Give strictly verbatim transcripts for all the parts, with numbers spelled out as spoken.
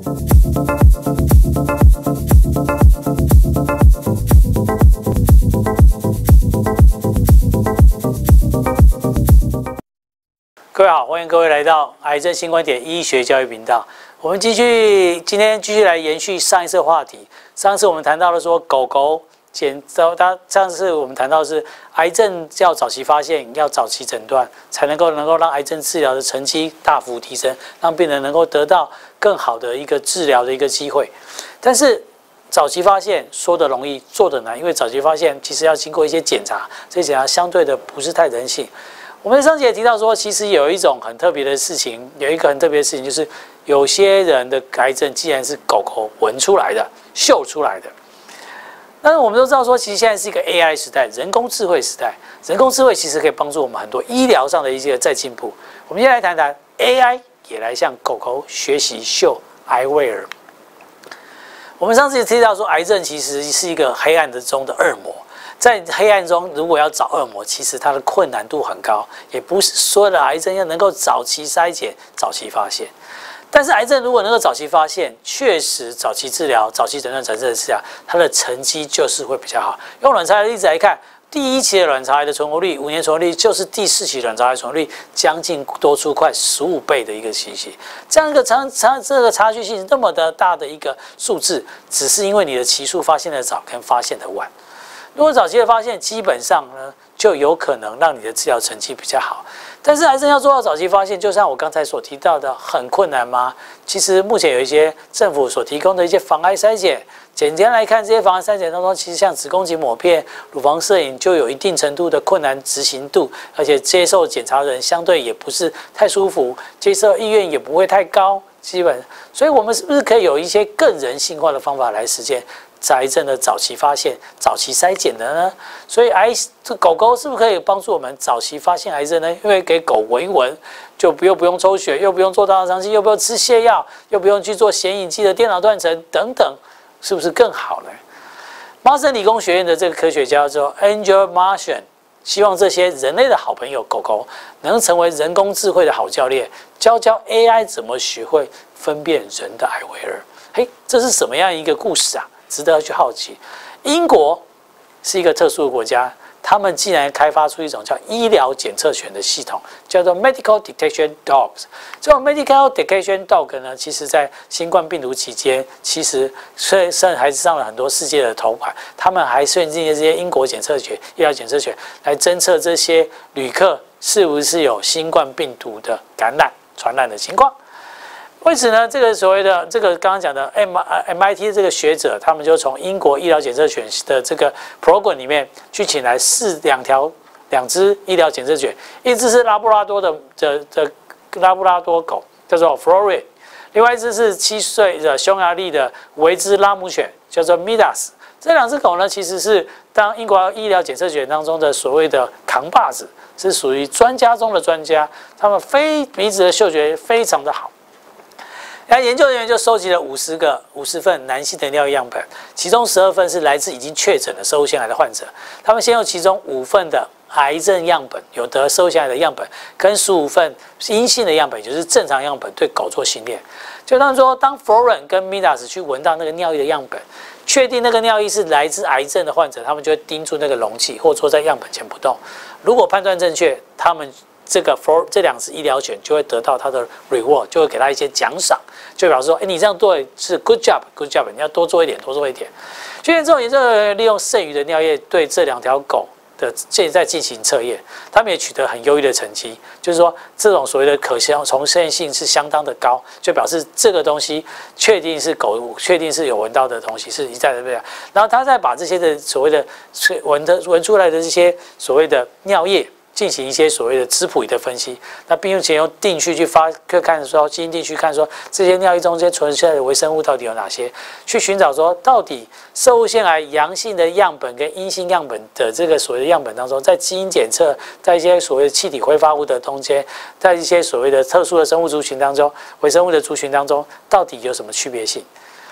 各位好，欢迎各位来到癌症新观点医学教育频道。我们继续，今天继续来延续上一次的话题。上次我们谈到了说，狗狗检到它，上次我们谈到的是癌症要早期发现，要早期诊断，才能够能够让癌症治疗的成绩大幅提升，让病人能够得到更好的一个治疗的一个机会。但是早期发现说的容易，做的难，因为早期发现其实要经过一些检查，这些检查相对的不是太人性。我们上集也提到说，其实有一种很特别的事情，有一个很特别的事情，就是有些人的癌症既然是狗狗闻出来的、嗅出来的。但是我们都知道说，其实现在是一个 A I 时代，人工智慧时代。人工智慧其实可以帮助我们很多医疗上的一些再进步。我们先来谈谈 A I 也来向狗狗学习嗅癌味儿。我们上次也提到说，癌症其实是一个黑暗的中的恶魔。在黑暗中，如果要找恶魔，其实它的困难度很高，也不是所有的癌症要能够早期筛检、早期发现。但是癌症如果能够早期发现，确实早期治疗、早期诊断、早期治疗，它的成绩就是会比较好。用卵巢癌的例子来看，第一期的卵巢癌的存活率，五年存活率就是第四期卵巢癌存活率将近多出快十五倍的一个情形。这样一个差差这个差距性那么的大的一个数字，只是因为你的期数发现的早跟发现的晚。如果早期的发现，基本上呢就有可能让你的治疗成绩比较好。但是癌症要做到早期发现，就像我刚才所提到的，很困难吗？其实目前有一些政府所提供的一些防癌筛检，简单来看，这些防癌筛检当中，其实像子宫颈抹片、乳房摄影就有一定程度的困难执行度，而且接受检查人相对也不是太舒服，接受意愿也不会太高，基本，所以我们是不是可以有一些更人性化的方法来实现癌症的早期发现、早期筛检的呢？所以癌这狗狗是不是可以帮助我们早期发现癌症呢？因为给狗闻一闻，就又不用抽血，又不用做大肠镜，又不用吃泻药，又不用去做显影剂的电脑断层等等，是不是更好呢？麻省理工学院的这个科学家叫 Angel Martian， 希望这些人类的好朋友狗狗能成为人工智慧的好教练，教教 A I 怎么学会分辨人的癌味儿。嘿，这是什么样一个故事啊？值得去好奇。英国是一个特殊的国家，他们竟然开发出一种叫医疗检测犬的系统，叫做 Medical Detection Dogs。这种 Medical Detection Dog 呢，其实在新冠病毒期间，其实虽然还是上了很多世界的头牌，他们还设计这些英国检测犬、医疗检测犬来侦测这些旅客是不是有新冠病毒的感染、传染的情况。为此呢，这个所谓的这个刚刚讲的 M I T 这个学者，他们就从英国医疗检测犬的这个 program 里面去请来试两条两只医疗检测犬，一只是拉布拉多的的的拉布拉多狗，叫做 Florid， 另外一只是七岁的匈牙利的维兹拉姆犬，叫做 Midas。这两只狗呢，其实是当英国医疗检测犬当中的所谓的扛把子，是属于专家中的专家，他们非鼻子的嗅觉非常的好。那研究人员就收集了五十个五十份男性的尿液样本，其中十二份是来自已经确诊的摄护腺癌的患者。他们先用其中五份的癌症样本，有得摄护腺癌的样本，跟十五份阴性的样本，也就是正常样本，对狗做训练。就当说，当 Florin 跟 Midas 去闻到那个尿液的样本，确定那个尿液是来自癌症的患者，他们就会盯住那个容器，或者说在样本前不动。如果判断正确，他们这个 for 这两只医疗犬就会得到它的 reward， 就会给它一些奖赏，就表示说，哎，你这样做是 good job，good job， 你要多做一点，多做一点。所以这种研究人员利用剩余的尿液对这两条狗的现在进行测验，他们也取得很优异的成绩，就是说这种所谓的可相重现性是相当的高，就表示这个东西确定是狗，确定是有闻到的东西是一再的这样。然后他再把这些的所谓的闻的闻出来的这些所谓的尿液，进行一些所谓的质谱仪的分析，那并且用定序去发，看说基因定序看说这些尿液中间存在的微生物到底有哪些，去寻找说到底摄护腺癌阳性的样本跟阴性样本的这个所谓的样本当中，在基因检测，在一些所谓的气体挥发物的中间，在一些所谓的特殊的生物族群当中，微生物的族群当中，到底有什么区别性？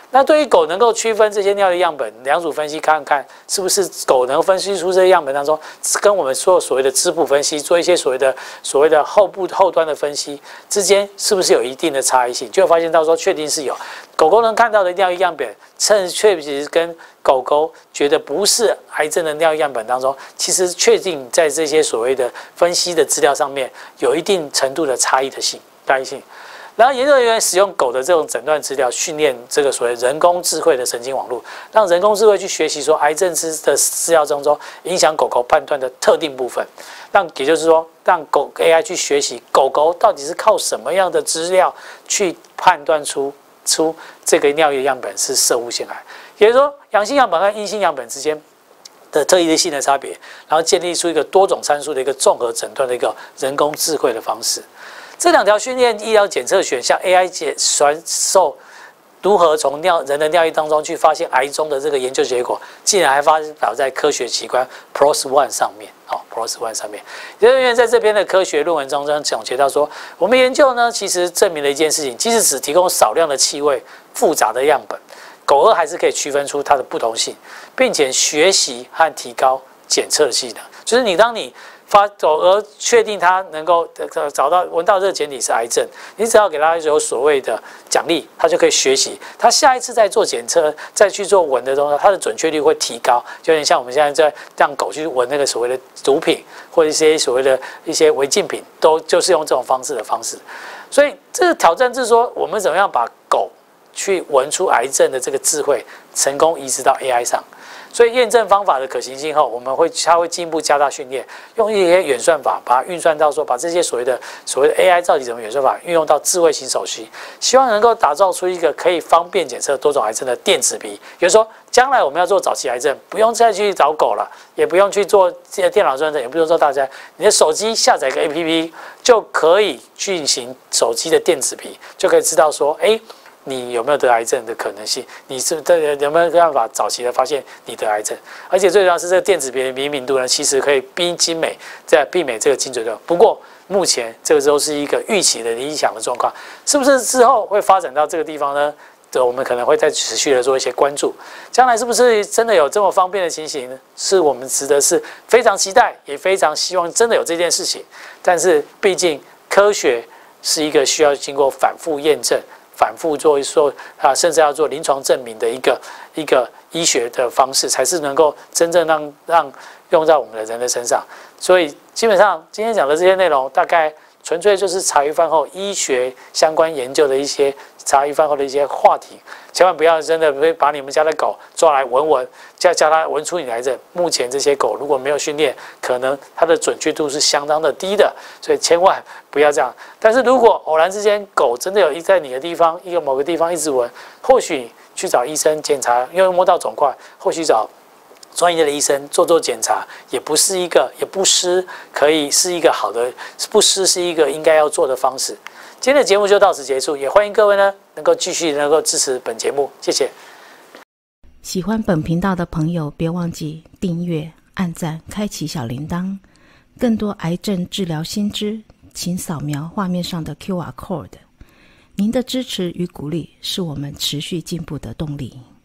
那对于狗能够区分这些尿液样本，两组分析看看是不是狗能分析出这些样本当中，跟我们说所谓的质谱分析，做一些所谓的所谓的后部后端的分析之间，是不是有一定的差异性？就会发现到说，确定是有。狗狗能看到的尿液样本，趁确实跟狗狗觉得不是癌症的尿液样本当中，其实确定在这些所谓的分析的资料上面，有一定程度的差异的性差异性。然后研究人员使用狗的这种诊断资料，训练这个所谓人工智慧的神经网络，让人工智慧去学习说癌症之的资料当中影响狗狗判断的特定部分，让也就是说让狗 A I 去学习狗狗到底是靠什么样的资料去判断出出这个尿液样本是摄护腺癌，也就是说阳性样本和阴性样本之间的特异性的差别，然后建立出一个多种参数的一个综合诊断的一个人工智慧的方式。这两条训练医疗检测选项 A I 检传授如何从尿人的尿液当中去发现癌中的这个研究结果，竟然还发表在科学期刊 P L O S One 上面。好 ，P L O S One 上面，研究人员在这篇的科学论文中总结到说，我们研究呢，其实证明了一件事情，即使只提供少量的气味复杂的样本，狗儿还是可以区分出它的不同性，并且学习和提高检测的技能。就是你当你发狗儿确定它能够找到闻到这个检体是癌症，你只要给它有所谓的奖励，它就可以学习。它下一次再做检测、再去做闻的时候，它的准确率会提高。就有点像我们现在在让狗去闻那个所谓的毒品或者一些所谓的一些违禁品，都就是用这种方式的方式。所以这个挑战是说，我们怎么样把狗去闻出癌症的这个智慧成功移植到 A I 上。所以验证方法的可行性后，我们会它会进一步加大训练，用一些演算法把它运算到说，把这些所谓的所谓的 A I 到底怎么演算法运用到智慧型手机，希望能够打造出一个可以方便检测多种癌症的电子鼻。也就是说，将来我们要做早期癌症，不用再去找狗了，也不用去做电脑专诊，也不用做大家，你的手机下载一个 A P P 就可以进行手机的电子鼻，就可以知道说，哎。你有没有得癌症的可能性？你是有没有办法早期的发现你得癌症？而且最重要是这个电子鼻的灵敏度呢，其实可以逼精美，在媲美这个精准度。不过目前这个都是一个预期的理想的状况，是不是之后会发展到这个地方呢？我们可能会再持续的做一些关注。将来是不是真的有这么方便的情形呢？是我们值得是非常期待，也非常希望真的有这件事情。但是毕竟科学是一个需要经过反复验证。反复做一做啊，甚至要做临床证明的一个一个医学的方式，才是能够真正让让用在我们的人的身上。所以基本上今天讲的这些内容，大概纯粹就是茶余饭后医学相关研究的一些茶余饭后的一些话题。千万不要真的会把你们家的狗抓来闻闻，叫叫它闻出你癌症。目前这些狗如果没有训练，可能它的准确度是相当的低的，所以千万不要这样。但是如果偶然之间狗真的有在你的地方一个某个地方一直闻，或许去找医生检查，因为摸到肿块，或许找专业的医生做做检查，也不是一个也不失可以是一个好的，不失是一个应该要做的方式。今天的节目就到此结束，也欢迎各位呢能够继续能够支持本节目，谢谢。 喜欢本频道的朋友，别忘记订阅、按赞、开启小铃铛。更多癌症治疗新知，请扫描画面上的 Q R code。您的支持与鼓励是我们持续进步的动力。